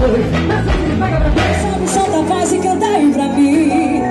Sobe o som da voz e canta aí pra mim.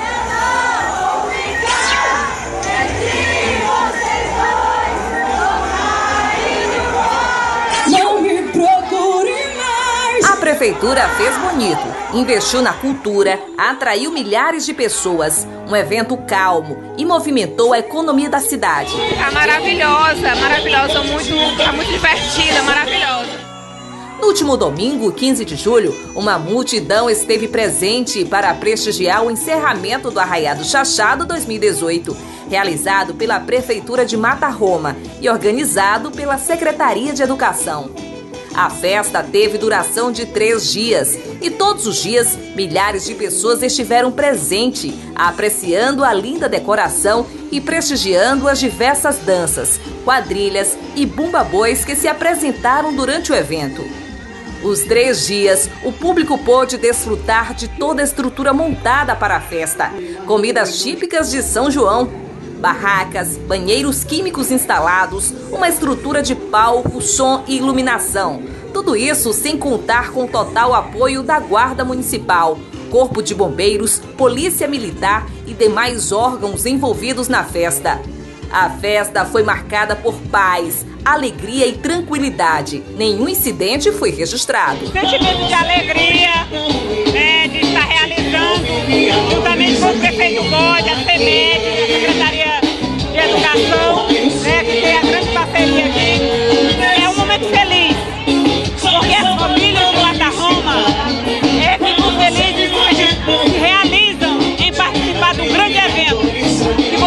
Não me procure mais. A prefeitura fez bonito, investiu na cultura, atraiu milhares de pessoas. Um evento calmo e movimentou a economia da cidade. Tá maravilhosa, maravilhosa, muito divertida, maravilhosa. No último domingo, 15 de julho, uma multidão esteve presente para prestigiar o encerramento do Arraiado Chachado 2018, realizado pela Prefeitura de Matarroma e organizado pela Secretaria de Educação. A festa teve duração de 3 dias e todos os dias milhares de pessoas estiveram presentes, apreciando a linda decoração e prestigiando as diversas danças, quadrilhas e bumba-bois que se apresentaram durante o evento. Os 3 dias, o público pôde desfrutar de toda a estrutura montada para a festa. Comidas típicas de São João, barracas, banheiros químicos instalados, uma estrutura de palco, som e iluminação. Tudo isso sem contar com o total apoio da Guarda Municipal, Corpo de Bombeiros, Polícia Militar e demais órgãos envolvidos na festa. A festa foi marcada por paz, alegria e tranquilidade. Nenhum incidente foi registrado. Sentimento de alegria, de estar realizando, juntamente com o prefeito Bode, a CEMED, a Secretaria de Educação, que tem a grande parceria aqui. É um momento feliz, porque as famílias de Matarroma ficam felizes e realizam em participar de um grande evento que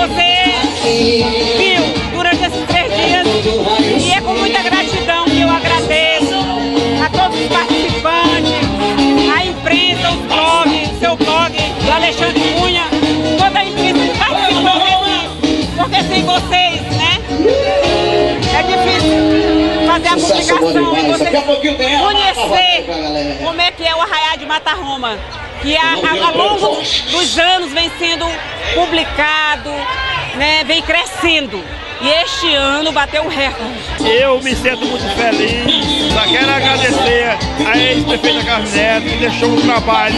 você viu durante esses 3 dias. E é com muita gratidão que eu agradeço a todos os participantes, a imprensa, os blogs, seu blog, do Alexandre Cunha, toda a imprensa que participou desse, porque sem vocês, né, é difícil fazer a publicação e vocês conhecer como é que é o Arraiado de Matarroma, que ao longo dos anos vem sendo publicado, né, vem crescendo. E este ano bateu o recorde. Eu me sinto muito feliz. Só quero agradecer a ex-prefeita Carlos Neto, que deixou o trabalho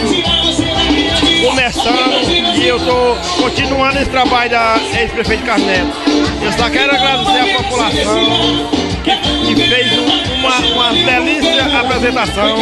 começando e eu estou continuando esse trabalho da ex-prefeita Carlos Neto. Eu só quero agradecer a população que fez uma belíssima apresentação.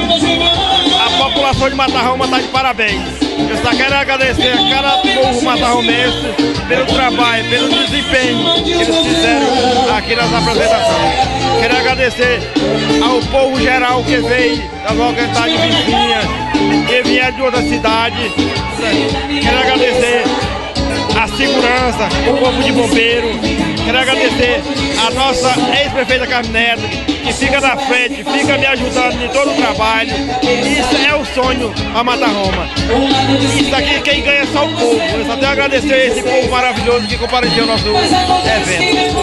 A população de Matarroma está de parabéns. Eu só quero agradecer a cada povo matarromense pelo trabalho, pelo desempenho que eles fizeram aqui nas apresentações. Quero agradecer ao povo geral que veio da localidade vizinha, que vieram de outra cidade. Quero agradecer a segurança, o corpo de bombeiro. Quero agradecer a nossa ex-prefeita Carlos Neto, que fica na frente, fica me ajudando em todo o trabalho. Isso é o sonho a Matarroma. Isso aqui quem ganha é só o povo. Eu só tenho a agradecer a esse povo maravilhoso que compareceu ao nosso evento.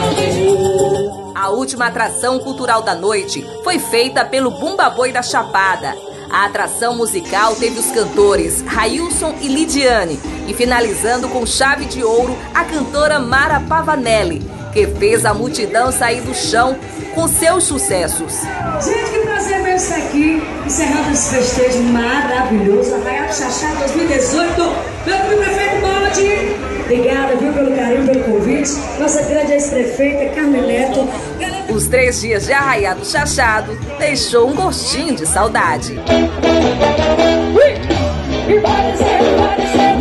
A última atração cultural da noite foi feita pelo Bumba-Boi da Chapada. A atração musical teve os cantores Railson e Lidiane e finalizando com chave de ouro a cantora Mara Pavanelli, que fez a multidão sair do chão com seus sucessos. Gente, que prazer ver isso aqui, encerrando esse festejo maravilhoso, Arraiado Chachado 2018, meu prefeito Bode. Obrigada, viu, pelo carinho, pelo convite. Nossa grande ex-prefeita, Carmen Neto. Os 3 dias de Arraiado Chachado deixou um gostinho de saudade. E vai ser.